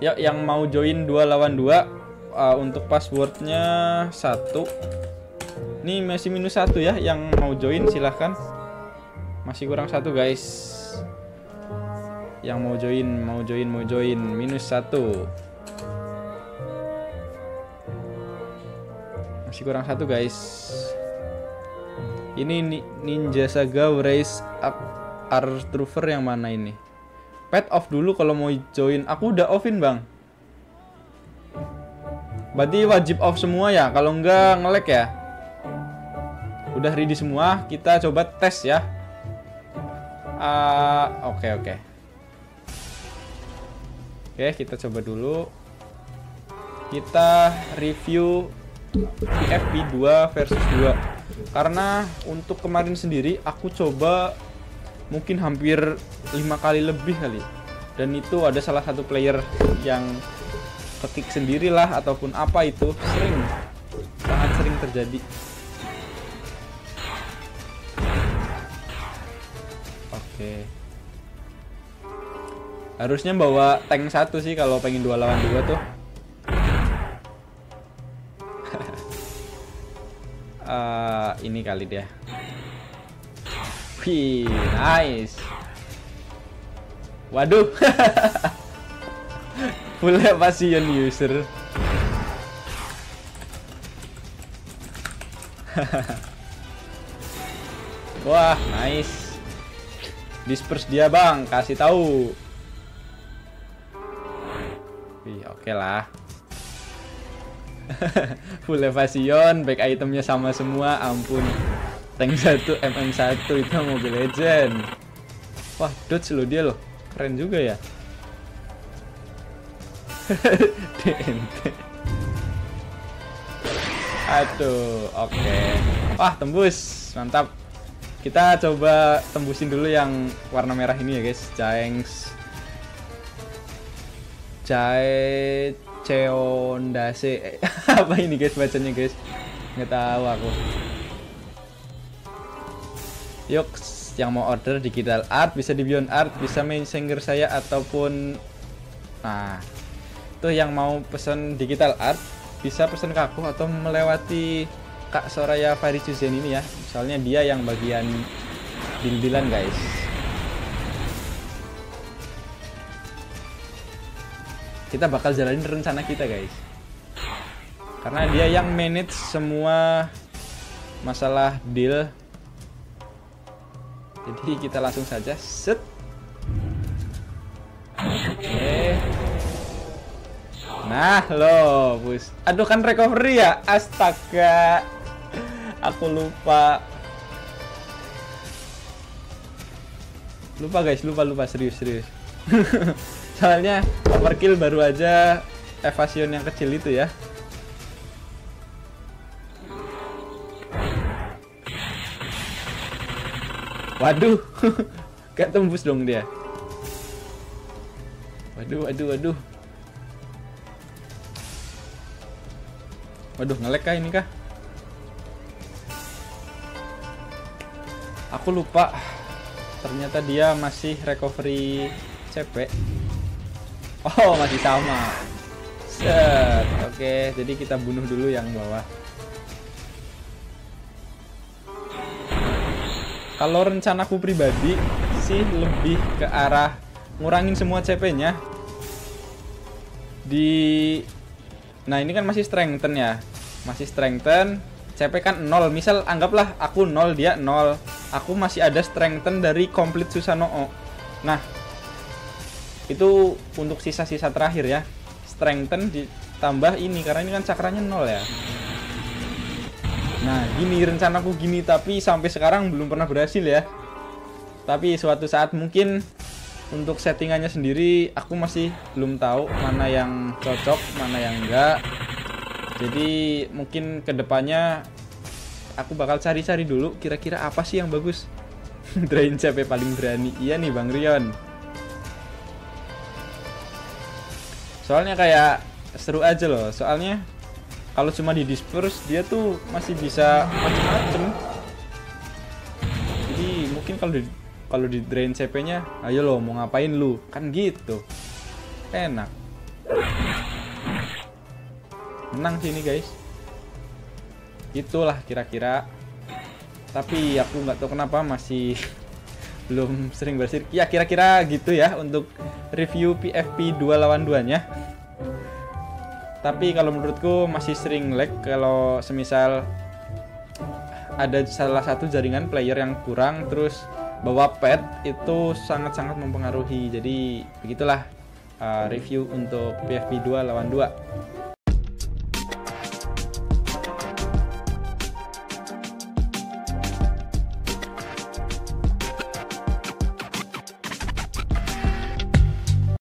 Ya, yang mau join 2 lawan 2, untuk passwordnya 1. Ini masih minus 1 ya, yang mau join silahkan. Masih kurang 1 guys. Yang mau join minus 1. Masih kurang 1 guys. Ini Ninja Saga Rise Up Artrover yang mana ini? Pet off dulu kalau mau join. Aku udah offin bang. Berarti wajib off semua ya. Kalau enggak nge-lag ya. Udah ready semua. Kita coba tes ya. Oke. Oke, kita coba dulu. Kita review PFP 2 versus 2. Karena untuk kemarin sendiri aku coba mungkin hampir 5 kali lebih kali. Dan itu ada salah satu player yang ketik sendirilah ataupun apa itu, sangat sering terjadi. Oke. Harusnya bawa tank 1 sih kalau pengen 2 lawan 2 tuh. Ini kali dia. Wih, nice. Waduh. Full passion user. Wah, nice. Disperse dia, Bang. Kasih tahu. Wih, oke lah. Full evasion, back itemnya sama semua, ampun. Tank 1, MM1 itu Mobile Legend. Wah, dodge lo dia loh. Keren juga ya. DNT. Aduh, oke. Wah, tembus. Mantap. Kita coba tembusin dulu yang warna merah ini ya, guys. Cheondase. Apa ini, guys, bacanya, guys? Nggak tahu aku. Yuk, yang mau order digital art bisa di Beyond Art, bisa messenger saya ataupun tuh yang mau pesan digital art bisa pesan ke aku atau melewati Kak Soraya Faricuzen ini ya. Soalnya dia yang bagian deal-dealan, guys. Kita bakal jalanin rencana kita, guys. Karena dia yang manage semua masalah deal. Jadi kita langsung saja set. Oke. Nah, lo, bus. Aduh, kan recovery ya. Astaga. Aku lupa. Lupa, guys, lupa serius. Soalnya overkill baru aja evasion yang kecil itu ya. Waduh, gak tembus dong dia. Waduh. Waduh, nge-lag kah ini kah? Aku lupa. Ternyata dia masih recovery CP. Oh, masih sama. Set. Oke, jadi kita bunuh dulu yang bawah. Kalau rencanaku pribadi sih lebih ke arah ngurangin semua CP-nya. Nah, ini kan masih strengthen ya. Masih strengthen, CP kan 0. Misal anggaplah aku 0, dia 0. Aku masih ada strengthen dari complete Susanoo. Nah, itu untuk sisa-sisa terakhir ya. Strengthen ditambah ini karena ini kan cakranya 0 ya. Nah, gini rencanaku gini, tapi sampai sekarang belum pernah berhasil ya. Tapi suatu saat mungkin untuk settingannya sendiri aku masih belum tahu mana yang cocok, mana yang enggak. Jadi mungkin kedepannya aku bakal cari-cari dulu kira-kira apa sih yang bagus. Drain CP paling berani. Iya nih Bang Rion. Soalnya kayak seru aja loh. Soalnya kalau cuma di disperse dia tuh masih bisa macem-macem. Jadi mungkin kalau di drain CP-nya, ayo lo mau ngapain lu? Kan gitu. Enak. Menang sih ini guys. Itulah kira-kira. Tapi aku nggak tahu kenapa masih belum sering bersir. Ya kira-kira gitu ya untuk review PFP 2 lawan 2 nya. Tapi kalau menurutku masih sering lag kalau semisal ada salah satu jaringan player yang kurang terus bawa pet itu sangat-sangat mempengaruhi. Jadi begitulah review untuk PFP 2 lawan 2.